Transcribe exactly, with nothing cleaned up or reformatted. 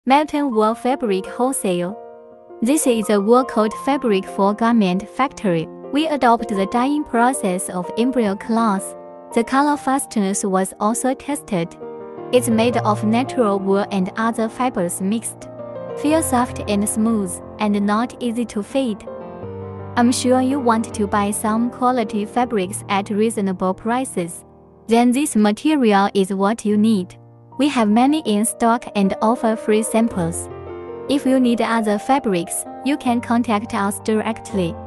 Melton Wool Fabric Wholesale. This is a wool-coat fabric for garment factory. We adopt the dyeing process of embryo cloth. The color fastness was also tested. It's made of natural wool and other fibers mixed. Feel soft and smooth, and not easy to fade. I'm sure you want to buy some quality fabrics at reasonable prices. Then this material is what you need. We have many in stock and offer free samples. If you need other fabrics, you can contact us directly.